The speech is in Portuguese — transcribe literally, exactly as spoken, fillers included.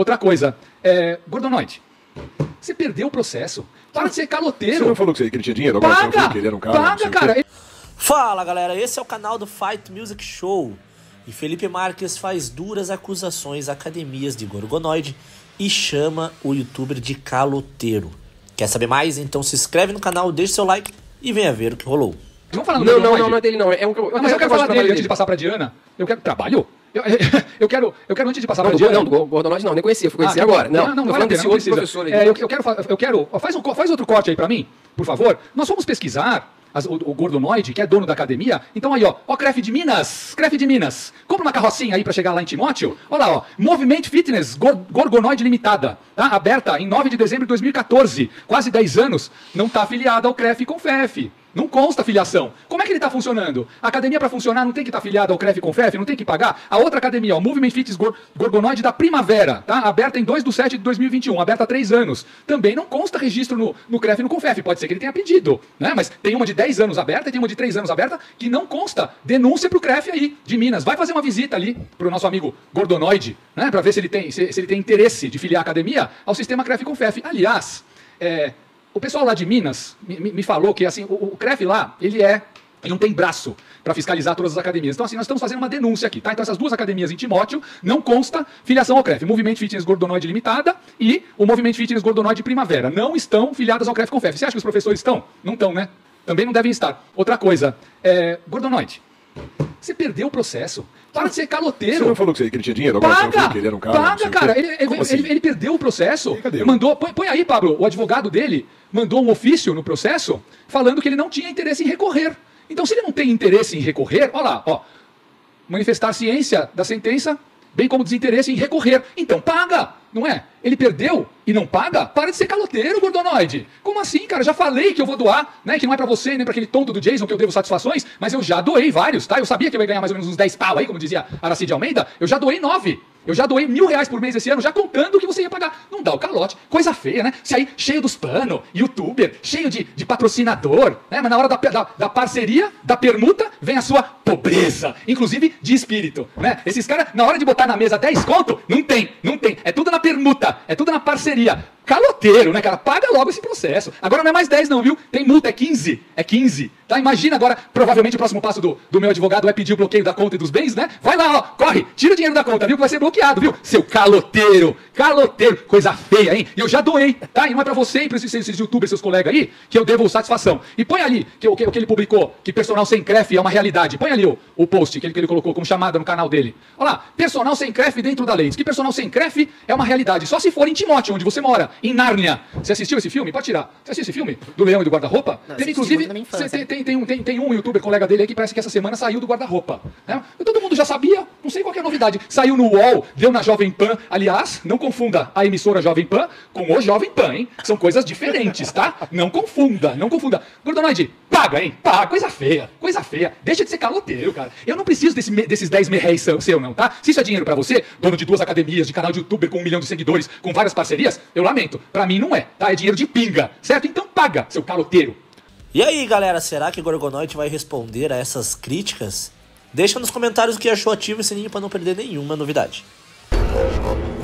Outra coisa, é... Gordonoide, você perdeu o processo. Para de ser caloteiro. Você não falou que, você, que ele tinha dinheiro? Agora Paga! você falou que ele era um cara, Paga, cara! Fala, galera, esse é o canal do Fight Music Show. E Felipe Marques faz duras acusações a academias de Gorgonoide e chama o youtuber de caloteiro. Quer saber mais? Então se inscreve no canal, deixa seu like e venha ver o que rolou. Vamos falar no Não, não, não, não é dele não. É um, não, mas eu quero falar dele antes de passar pra Diana. Eu quero trabalho? Eu, eu, quero, eu quero, antes de passar não, pra do, Diana... Não, do Gordonoide não, nem conhecia, fui conhecer ah, agora. Não, não, não, tô não falando vale desse não outro precisa. professor aí. É, eu, eu quero, eu quero faz, um, faz outro corte aí pra mim, por favor. Nós fomos pesquisar as, o, o Gordonoide, que é dono da academia. Então aí, ó, ó, Cref de Minas, Cref de Minas. Compra uma carrocinha aí pra chegar lá em Timóteo. Olha lá, ó, Movement Fitness Gor, Gorgonoide Limitada, tá? Aberta em nove de dezembro de dois mil e quatorze, quase dez anos, não tá afiliada ao Cref com F E F. Não consta filiação. Como é que ele está funcionando? A academia, para funcionar, não tem que estar afiliada ao Cref com F E F, não tem que pagar. A outra academia, o Movement Fitness Gor Gorgonoide da Primavera, tá? Aberta em dois de sete de dois mil e vinte e um, aberta há três anos. Também não consta registro no, no Cref e no Confef. Pode ser que ele tenha pedido, né? Mas tem uma de dez anos aberta e tem uma de três anos aberta que não consta. Denúncia pro Cref aí, de Minas. Vai fazer uma visita ali pro nosso amigo Gordonoide, né? Para ver se ele, tem, se, se ele tem interesse de filiar a academia ao sistema Cref e Confef. Aliás, é... o pessoal lá de Minas me, me falou que assim, o, o Cref lá, ele é, ele não tem braço para fiscalizar todas as academias. Então assim, nós estamos fazendo uma denúncia aqui, tá? Então essas duas academias em Timóteo não consta filiação ao Cref. Movement Fitness Gordonoide Limitada e o Movement Fitness Gordonoide Primavera. Não estão filiadas ao Cref com F E F. Você acha que os professores estão? Não estão, né? Também não devem estar. Outra coisa, é... Gordonoide, você perdeu o processo. Para de ser caloteiro. Você não falou que, você, que ele tinha dinheiro? Agora Paga! você falou que ele era um cara. Paga, cara! Ele, ele, assim? ele, ele perdeu o processo. E cadê? Mandou, põe, põe aí, Pablo, o advogado dele mandou um ofício no processo falando que ele não tinha interesse em recorrer. Então, se ele não tem interesse em recorrer, olha lá, ó, manifestar ciência da sentença, bem como desinteresse em recorrer. Então, paga, não é? Ele perdeu e não paga? Para de ser caloteiro, Gordonoide. Como assim, cara? Já falei que eu vou doar, né? Que não é pra você, nem pra aquele tonto do Jason que eu devo satisfações, mas eu já doei vários, tá? Eu sabia que eu ia ganhar mais ou menos uns dez pau aí, como dizia Aracide Almeida. Eu já doei nove. Eu já doei mil reais por mês esse ano, já contando o que você ia pagar. Não dá o calote. Coisa feia, né? Se aí, cheio dos panos, youtuber, cheio de, de patrocinador, né? Mas na hora da, da, da parceria, da permuta, vem a sua pobreza. Inclusive de espírito, né? Esses caras, na hora de botar na mesa dez conto, não tem, não tem. É tudo na permuta, é tudo na parceria. Caloteiro, né, cara? Paga logo esse processo. Agora não é mais dez não, viu? Tem multa, é quinze. É quinze. Tá? Imagina agora, provavelmente o próximo passo do, do meu advogado é pedir o bloqueio da conta e dos bens, né? Vai lá, ó, corre, tira o dinheiro da conta, viu? Que vai ser bloqueado, viu? Seu caloteiro, caloteiro, coisa feia, hein? E eu já doei, tá? E não é pra você e pra esses, esses youtubers, seus colegas aí, que eu devo satisfação. E põe ali, que, que, que ele publicou, que personal sem Cref é uma realidade. Põe ali o, o post que ele, que ele colocou como chamada no canal dele. Olha lá, personal sem Cref dentro da lei. Diz que personal sem Cref é uma realidade, só se for em Timóteo, onde você mora. Em Nárnia. Você assistiu esse filme? Pode tirar. Você assistiu esse filme? Do Leão e do Guarda-Roupa? Tem, inclusive, tem, tem, tem, um, tem, tem um youtuber colega dele aí que parece que essa semana saiu do Guarda-Roupa. Né? Todo mundo já sabia, não sei qual que é a novidade. Saiu no U O L, deu na Jovem Pan. Aliás, não confunda a emissora Jovem Pan com o Jovem Pan, hein? São coisas diferentes, tá? Não confunda, não confunda. Gordonoide, paga, hein? Paga, coisa feia, coisa feia. Deixa de ser caloteiro, cara. Eu não preciso desse, desses dez mil reais seu, não, tá? Se isso é dinheiro pra você, dono de duas academias, de canal de youtuber com um milhão de seguidores, com várias parcerias, eu lamento. Pra mim não é, tá? É dinheiro de pinga, certo? Então paga, seu caloteiro. E aí, galera, será que Gorgonoide vai responder a essas críticas? Deixa nos comentários o que achou, ativa o sininho pra não perder nenhuma novidade.